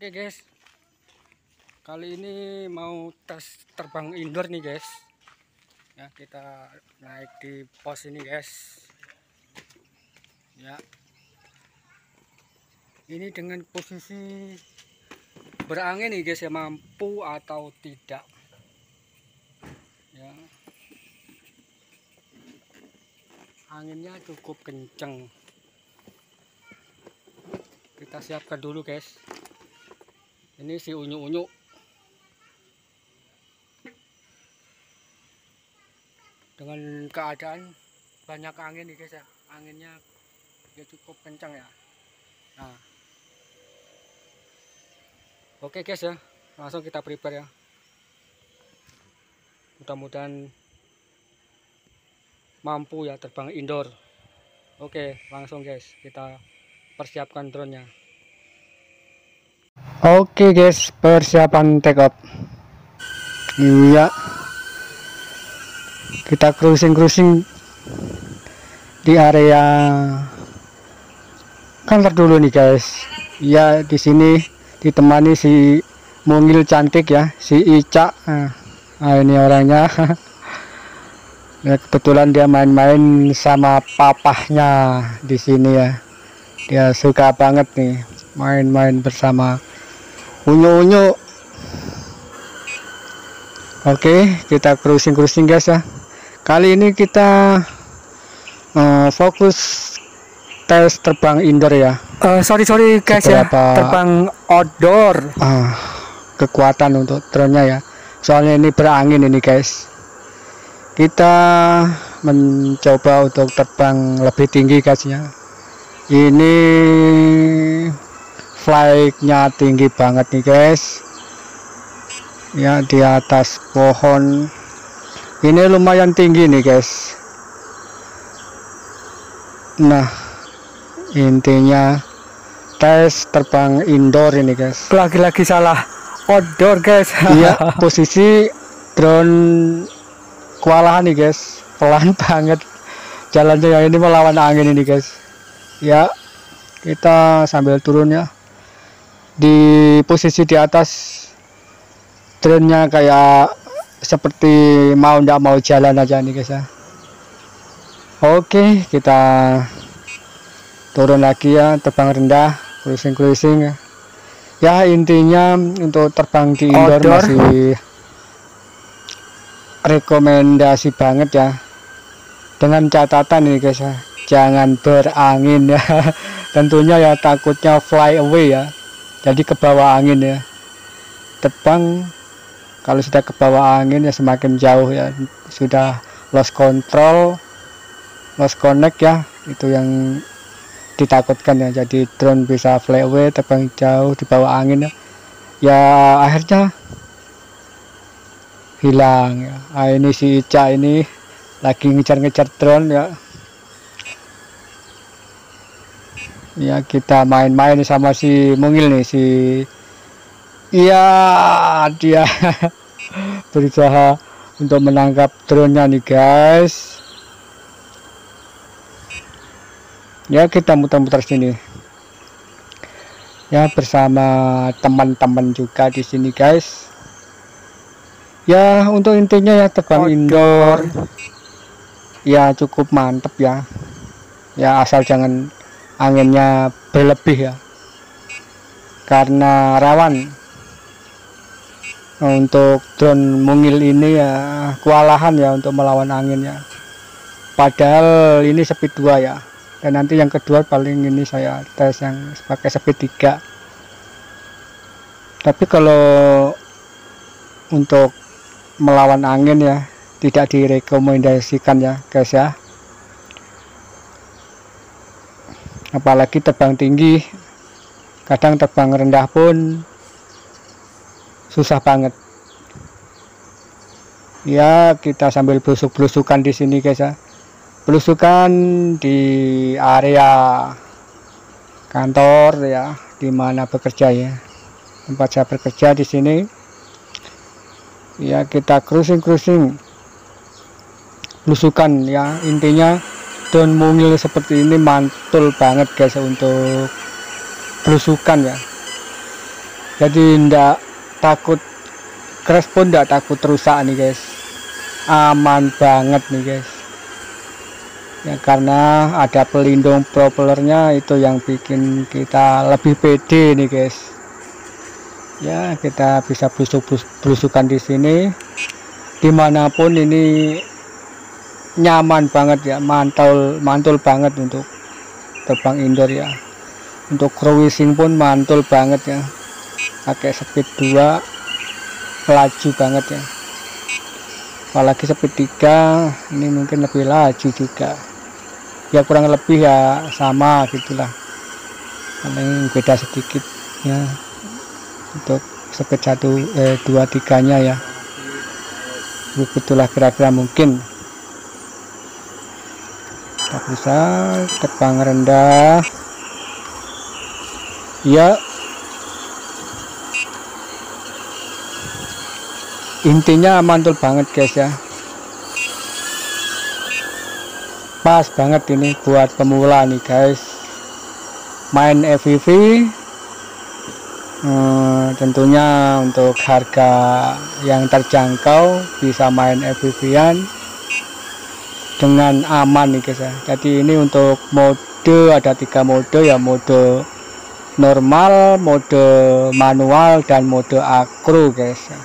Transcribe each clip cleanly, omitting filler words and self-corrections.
Oke guys, kali ini mau tes terbang indoor nih guys. Ya, kita naik di pos ini guys. Ya, ini dengan posisi berangin nih guys ya, mampu atau tidak. Ya, anginnya cukup kenceng. Kita siapkan dulu guys. Ini si unyu-unyu. Dengan keadaan banyak angin nih guys ya. Anginnya ya cukup kencang ya. Nah. Oke guys ya. Langsung kita prepare ya. Mudah-mudahan mampu ya terbang indoor. Oke, langsung guys kita persiapkan drone-nya. Oke guys, persiapan take off. Iya. Kita cruising di area kantor dulu nih guys. Ya, di sini ditemani si mungil cantik ya, si Ica. Nah, ini orangnya. Ya, kebetulan dia main-main sama papahnya di sini ya. Dia suka banget nih main-main bersama unyu-unyu. Oke, kita cruising guys ya. Kali ini kita fokus tes terbang indoor ya. Sorry guys ya, terbang outdoor. Kekuatan untuk drone-nya ya. Soalnya ini berangin ini guys. Kita mencoba untuk terbang lebih tinggi guys ya. Ini flight-nya tinggi banget nih guys. Ya, di atas pohon. Ini lumayan tinggi nih guys. Nah, intinya tes terbang indoor ini guys. Lagi-lagi salah outdoor guys. Iya, posisi drone kewalahan nih guys. Pelan banget jalannya ya, ini melawan angin ini guys. Ya, kita sambil turun ya. Di posisi di atas drone-nya kayak seperti nggak mau jalan aja nih guys ya. Oke, kita turun lagi ya, terbang rendah, cruising ya. Ya, intinya untuk terbang di indoor masih rekomendasi banget ya. Dengan catatan ini guys ya, jangan berangin ya. Tentunya ya, takutnya fly away ya. Jadi ke bawah angin ya. Terbang kalau sudah ke bawah angin ya semakin jauh ya. Sudah lost control, lost connect ya. Itu yang ditakutkan ya. Jadi drone bisa fly away, terbang jauh di bawah angin ya. Ya akhirnya hilang ya. Nah, ini si Ica ini lagi ngejar-ngejar drone ya. Ya, kita main-main sama si mungil nih, si iya dia berusaha untuk menangkap drone-nya nih guys. Ya, kita muter-muter sini ya bersama teman-teman juga di sini guys. Ya, untuk intinya ya terbang indoor ya cukup mantep ya. Ya, asal jangan anginnya berlebih ya, karena rawan. Untuk drone mungil ini ya kewalahan ya untuk melawan angin ya. Padahal ini speed 2 ya. Dan nanti yang kedua paling ini saya tes yang pakai speed 3. Tapi kalau untuk melawan angin ya tidak direkomendasikan ya guys ya. Apalagi terbang tinggi, kadang terbang rendah pun susah banget. Ya, kita sambil belusuk-belusukan di sini guys ya. Belusukan di area kantor ya, di mana bekerja ya. Tempat saya bekerja di sini. Ya, kita cruising belusukan ya. Intinya drone mungil seperti ini mantul banget guys untuk belusukan ya. Jadi ndak takut crash pun ndak takut rusak nih guys, aman banget nih guys ya, karena ada pelindung propellernya, itu yang bikin kita lebih pede nih guys ya. Kita bisa belusukan di sini dimanapun, ini nyaman banget ya, mantul banget untuk terbang indoor ya. Untuk cruising pun mantul banget ya, pakai speed 2 laju banget ya, apalagi speed 3 ini mungkin lebih laju juga ya, kurang lebih ya sama gitulah, paling beda sedikit ya untuk speed 2 3 nya ya, begitulah kira-kira. Mungkin kita bisa terbang rendah ya, intinya mantul banget guys ya, pas banget ini buat pemula nih guys, main FPV. Tentunya untuk harga yang terjangkau bisa main FPV-an dengan aman nih guys ya. Jadi ini untuk mode, ada 3 mode ya, mode normal, mode manual, dan mode acro guys ya.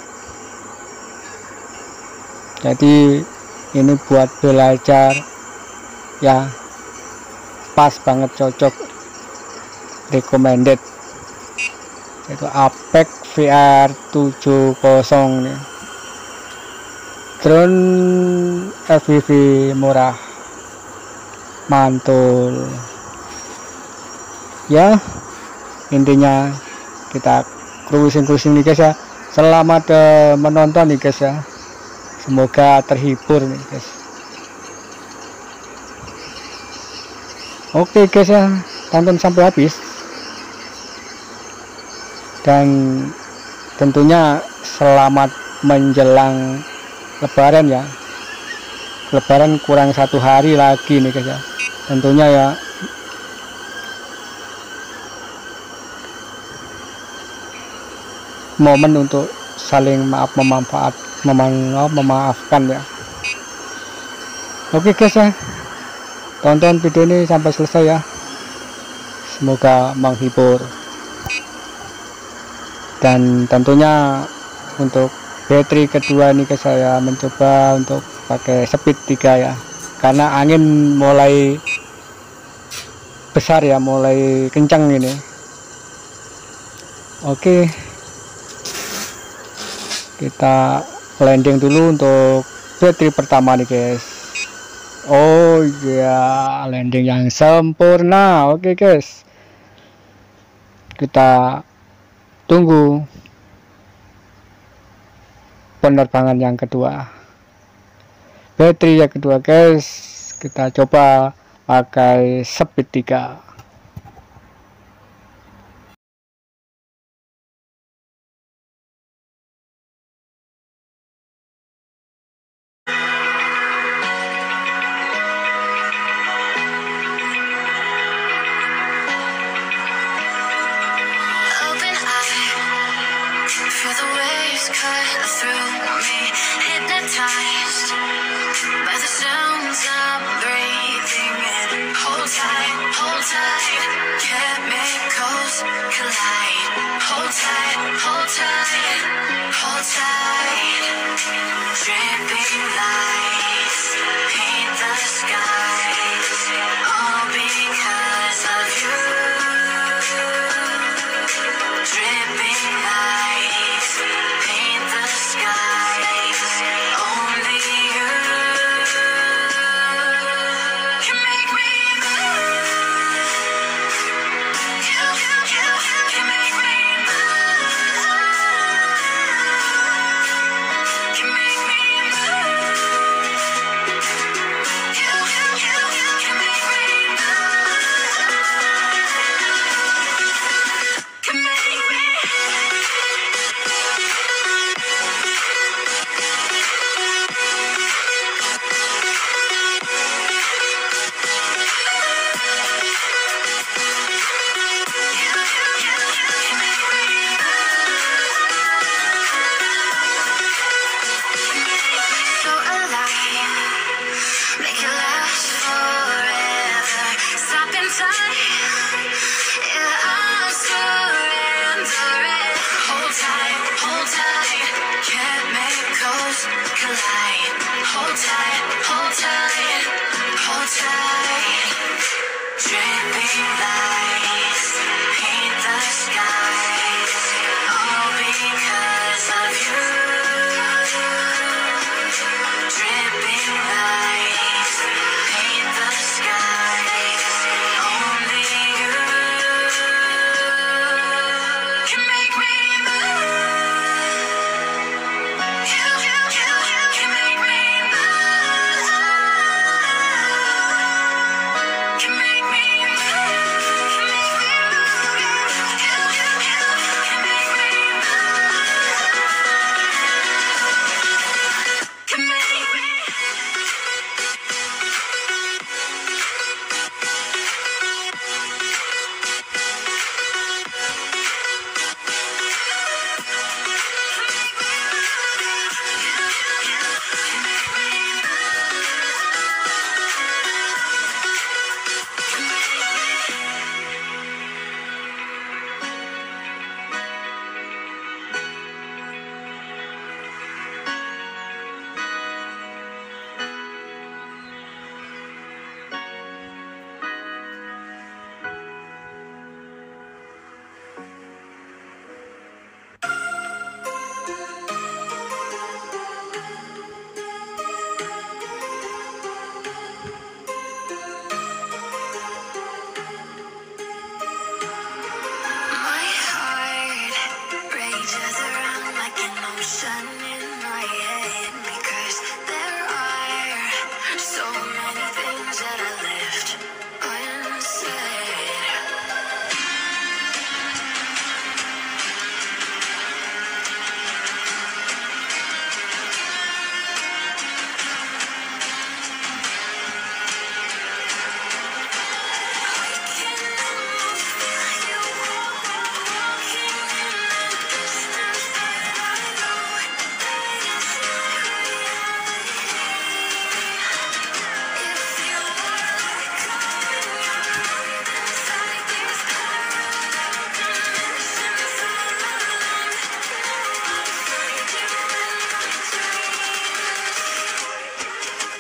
Jadi ini buat belajar ya, pas banget, cocok, recommended. Itu Apex VR 70 nih, drone FPV murah, mantul ya. Intinya kita cruising nih guys ya. Selamat menonton nih guys ya, semoga terhibur nih guys. Oke guys ya, tonton sampai habis, dan tentunya selamat menjelang lebaran ya. Lebaran kurang 1 hari lagi nih guys ya, tentunya ya. Momen untuk saling memaafkan ya. Oke guys ya, tonton video ini sampai selesai ya, semoga menghibur. Dan tentunya untuk battery kedua ini guys, saya mencoba untuk pakai speed 3 ya, karena angin mulai besar ya, mulai kencang ini. Oke, kita landing dulu untuk battery pertama nih guys. Oh ya, landing yang sempurna. Oke guys, kita tunggu penerbangan yang kedua, battery yang kedua guys. Kita coba pakai speed 3. Feel the waves cut through me, hypnotized by the sounds I'm breathing in. Hold tight, chemicals collide. Hold tight, hold tight, hold tight. Dripping lights paint the skies, all because of you. Dripping lights paint the skies, only you can make me move. You can make me move. Can make me move. collide. Hold tight, hold tight, hold tight. Dripping lights paint the skies, all because of you. Dripping lights paint the skies, only you can make me move. You can make me move. Can make me My heart rages around like an ocean in my head, because there are so many things that I left unsaid. I can almost feel you walking in the distance, but I know that it's not reality. If you were like coming around inside these parallel dimensions all alone, now I'll find you in my dreams.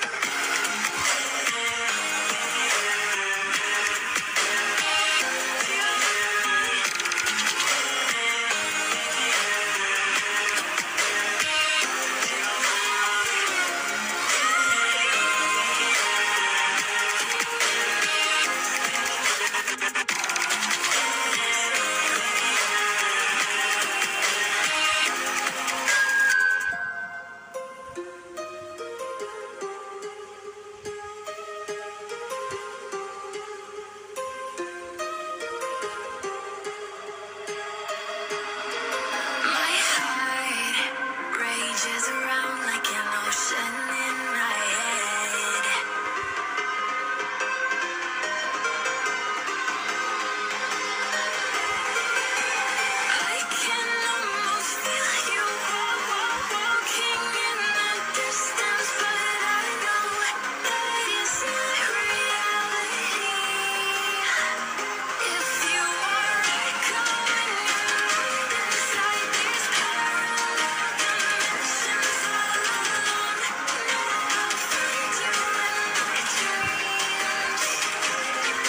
My heart rages around like an ocean in my head. I can almost feel you walking in the distance, but I know that it's not reality. If you were coming around inside these parallel dimensions all alone, now I'll find you in my dreams.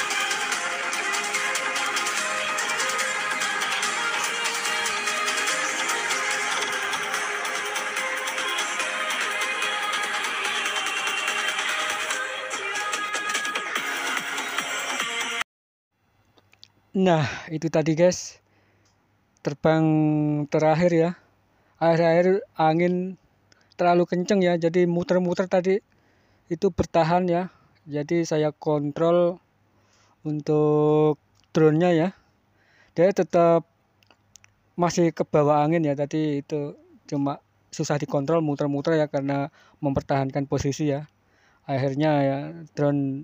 Nah, itu tadi guys, terbang terakhir ya. Akhir-akhir angin terlalu kenceng ya, jadi muter-muter tadi itu bertahan ya. Jadi saya kontrol untuk drone-nya ya. Dia tetap masih ke bawah angin ya, tadi itu cuma susah dikontrol muter-muter ya karena mempertahankan posisi ya. Akhirnya ya drone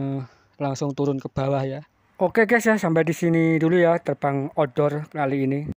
langsung turun ke bawah ya. Oke guys ya, sampai di sini dulu ya terbang outdoor kali ini.